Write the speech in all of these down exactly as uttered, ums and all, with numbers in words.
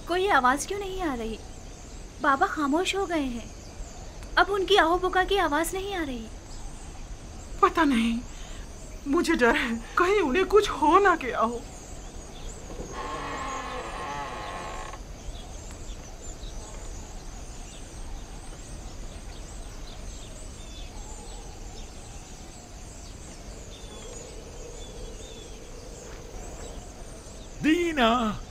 कोई आवाज क्यों नहीं आ रही? बाबा खामोश हो गए हैं। अब उनकी आहो पुका की आवाज नहीं आ रही। पता नहीं, मुझे डर है कहीं उन्हें कुछ हो ना गया हो। दीना,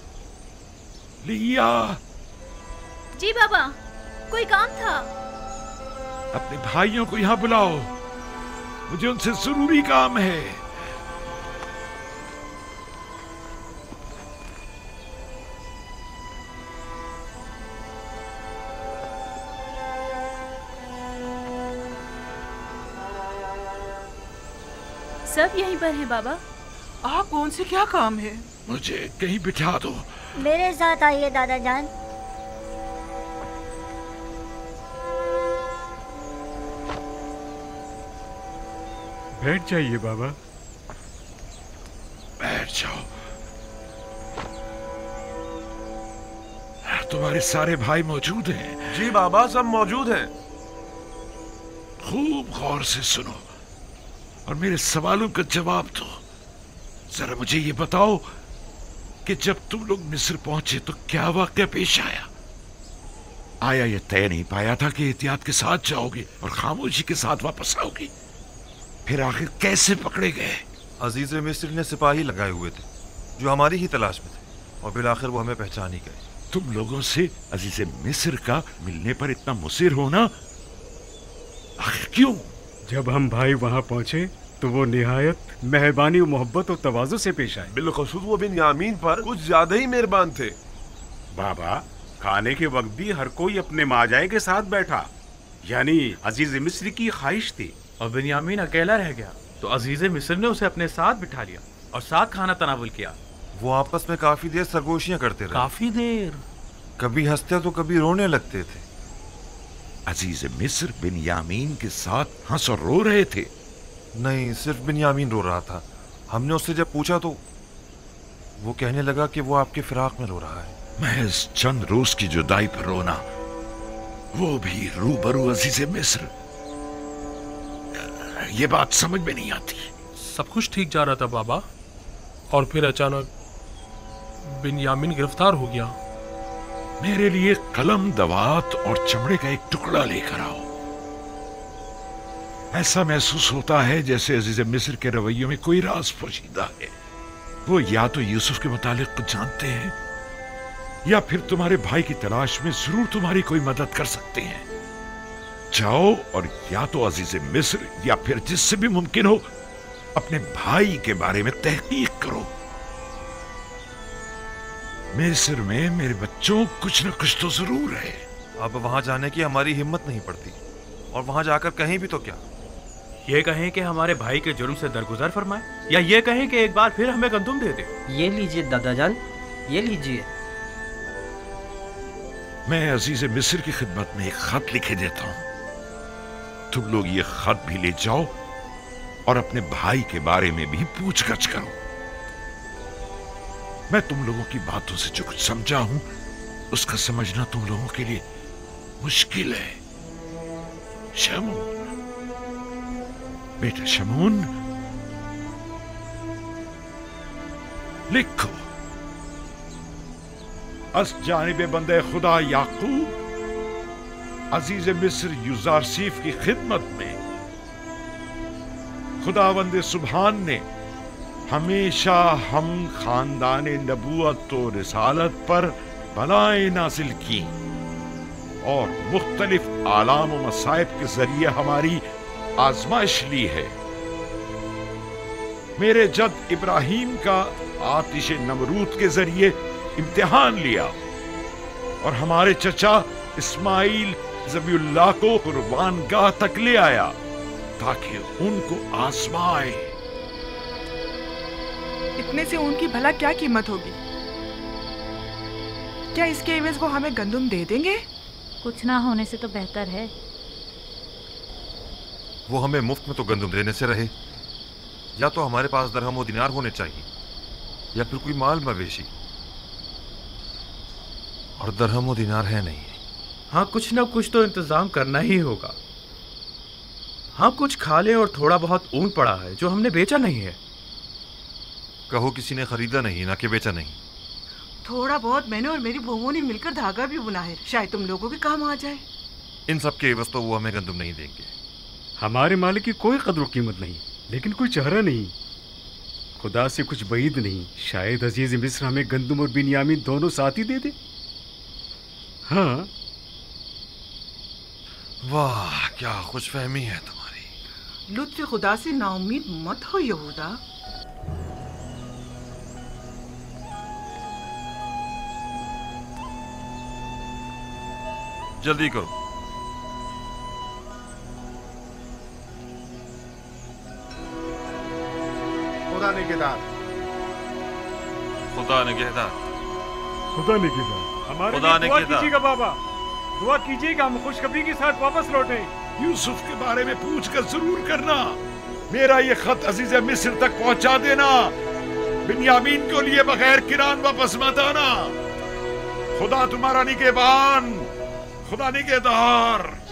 लिया। जी बाबा, कोई काम था? अपने भाइयों को यहाँ बुलाओ, मुझे उनसे जरूरी काम है। सब यहीं पर हैं बाबा। आप कौन से क्या काम है? मुझे कहीं बिठा दो। मेरे साथ आइए दादा जान। बैठ जाइए बाबा। बैठ जाओ। तुम्हारे सारे भाई मौजूद हैं? जी बाबा, सब मौजूद हैं। खूब गौर से सुनो और मेरे सवालों का जवाब दो। जरा मुझे ये बताओ कि जब तुम लोग मिस्र पहुंचे तो क्या वाकया पेश आया? आया ये तय नहीं पाया था कि एहतियात के साथ जाओगे और खामोशी के साथ वापस आओगे? फिर आखिर कैसे पकड़े गए? अजीज मिस्र ने सिपाही लगाए हुए थे जो हमारी ही तलाश में थे और फिर आखिर वो हमें पहचान ही गए। तुम लोगों से अजीज मिस्र का मिलने पर इतना मुसिर होना आखिर क्यों? जब हम भाई वहां पहुंचे तो वो निहायत मेहरबानी, मोहब्बत और तवाज़ु से पेश आए। बिलखुसूस वो बिन्यामीन पर कुछ ज्यादा ही मेहरबान थे। बाबा, खाने के वक्त भी हर कोई अपने माजाए के साथ बैठा, यानी अजीज मिस्र की ख्वाहिश थी। और बिन्यामीन अकेला रह गया तो अजीज मिस्र ने उसे अपने साथ बिठा लिया और साथ खाना तनावुल किया। वो आपस में काफी देर सरगोशियां करते रहे। काफी देर? कभी हंसते तो कभी रोने लगते थे। अजीज मिस्र बिन्यामीन के साथ हंस और रो रहे थे? नहीं, सिर्फ बिन्यामीन रो रहा था। हमने उससे जब पूछा तो वो कहने लगा कि वो आपके फिराक में रो रहा है। महज चंद रोज की जुदाई पर रोना, वो भी रूबरू अजीज मिस्र। ये बात समझ में नहीं आती। सब कुछ ठीक जा रहा था बाबा, और फिर अचानक बिन्यामीन गिरफ्तार हो गया। मेरे लिए कलम, दवात और चमड़े का एक टुकड़ा लेकर आओ। ऐसा महसूस होता है जैसे अजीज मिस्र के रवैयों में कोई राज पोशीदा है। वो या तो यूसुफ के मुतालिक कुछ जानते हैं या फिर तुम्हारे भाई की तलाश में जरूर तुम्हारी कोई मदद कर सकते हैं। जाओ और या तो अजीज मिस्र या फिर जिससे भी मुमकिन हो अपने भाई के बारे में तहकीक करो। मिस्र में मेरे बच्चों कुछ न कुछ तो जरूर है। अब वहां जाने की हमारी हिम्मत नहीं पड़ती, और वहां जाकर कहीं भी तो क्या, ये कहें कि हमारे भाई के जुर्म से दरगुजर फरमाए, या ये कहें कि एक बार फिर हमें गंदुम दे दे। ये लीजिए दादा जान, ये लीजिए। मैं अजीज मिस्र की खिदमत में एक खत लिखे देता हूं। तुम लोग ये खत भी ले जाओ और अपने भाई के बारे में भी पूछगछ करो। मैं तुम लोगों की बातों से जो कुछ समझा हूं उसका समझना तुम लोगों के लिए मुश्किल है। शमून, बेटा शमून, लिखो। अस जानिब बंदे खुदा याकूब अजीज मिस्र युजारसीफ की खिदमत में खुदावंद सुबहान ने हमेशा हम खानदान नबूवत और रिसालत पर बलाएं नाजिल की और मुख्तलिफ आलाम व मसाइब के जरिए हमारी आजमाइश ली है। मेरे जद इब्राहिम का आतिश नमरूद के जरिए इम्तिहान लिया और हमारे चचा इस्माइल ज़बीउल्लाह को कुर्बानगाह तक ले आया ताकि उनको आजमाए। इतने से उनकी भला क्या कीमत होगी? क्या इसके एवज वो हमें गंदुम दे देंगे? कुछ ना होने से तो बेहतर है। वो हमें मुफ्त में तो गंदुम देने से रहे, या तो हमारे पास दरहम व दिनार होने चाहिए या फिर कोई माल मवेशी। और दरहम और दिनार है नहीं। हाँ, कुछ ना कुछ तो इंतजाम करना ही होगा। हाँ, कुछ खा लें और थोड़ा बहुत ऊन पड़ा है जो हमने बेचा नहीं है। कहो किसी ने खरीदा नहीं, ना कि बेचा नहीं। थोड़ा बहुत मैंने और मेरी बहुओं ने मिलकर धागा भी बुना है, शायद तुम लोगों के काम आ जाए। इन सब के एवज तो वो हमें गंदुम नहीं देंगे। हमारे माल की कोई कदर कीमत नहीं, लेकिन कोई चेहरा नहीं, खुदा से कुछ बईद नहीं। शायद अजीज मिस्र हमें गंदुम और बिन्यामीन दोनों साथ ही दे दे। हाँ। वाह, क्या खुशफहमी है तुम्हारी। लुत्फ खुदा से नाउम्मीद मत हो यहूदा। जल्दी करो। खुदा निगहदार। खुदा निगहदार। खुदा निगहदार। हमारे खुदा लिए दुआ निगहदार। कीजिएगा बाबा, दुआ कीजिएगा हम खुशखबरी के साथ वापस लौटें। यूसुफ के बारे में पूछ कर जरूर करना। मेरा ये खत अजीज मिस्र तक पहुंचा देना। बिन्यामीन को लिए बगैर किरान वापस मत आना। खुदा तुम्हारा निगहबान, खुदा निगहदार।